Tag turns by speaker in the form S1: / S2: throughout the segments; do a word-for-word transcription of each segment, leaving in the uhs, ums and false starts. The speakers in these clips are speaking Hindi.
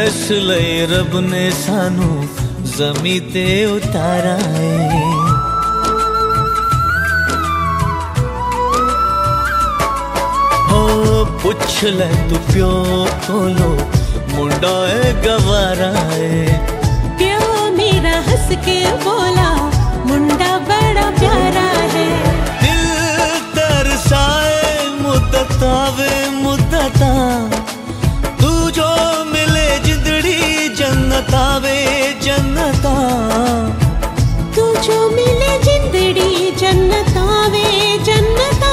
S1: इस लिए रब ने सानू जमी ते उतारा है। पुछ ले तू प्यो कोलो मुंडा है गवारा है।
S2: प्यो मेरा हंस के बोला मुंडा बड़ा प्यारा है।
S1: दिल तरसाए मुद्दत आवे मुद्दता तू जो मिले जिंदड़ी जन्नत आवे जन्नता
S2: तू जो मिले जिंदड़ी जन्नत आवे जन्नता।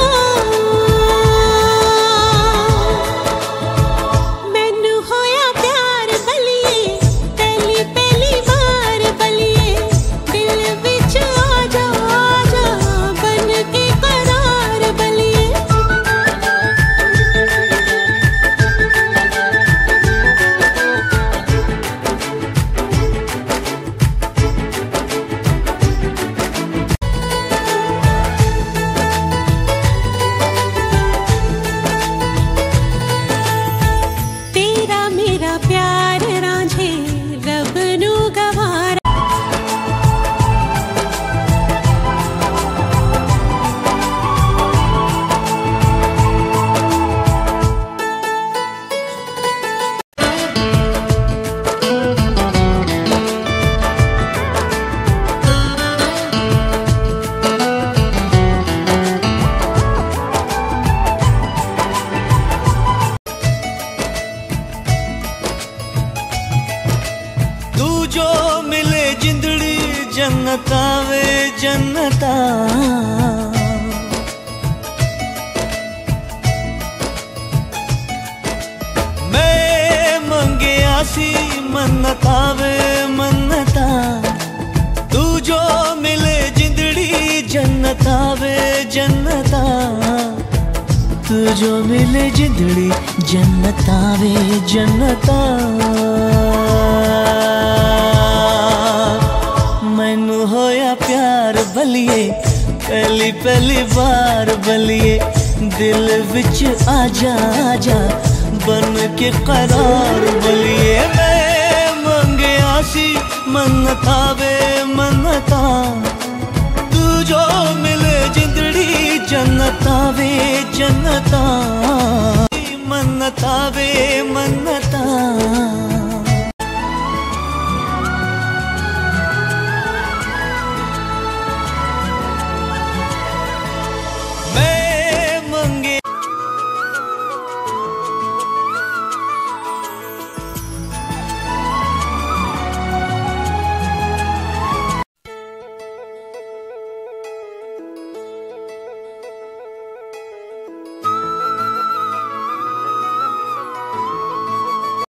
S1: जन्नत आवे जन्नता मैं मंगे आसी मन्नत आवे मन्नता तू जो मिले जिंदड़ी जन्नत आवे जन्नता तू जो मिले जिंदड़ी जन्नत आवे जन्नता। मैनू होया प्यार बलिए पहली पहली बार बलिए दिल विच आजा आजा बन के करार बलिए। मैं मंगे आसी मन्नत आवे मन्नता तू जो मिले जिंदड़ी जन्नत आवे जन्नता मन्नत आवे मन्नत।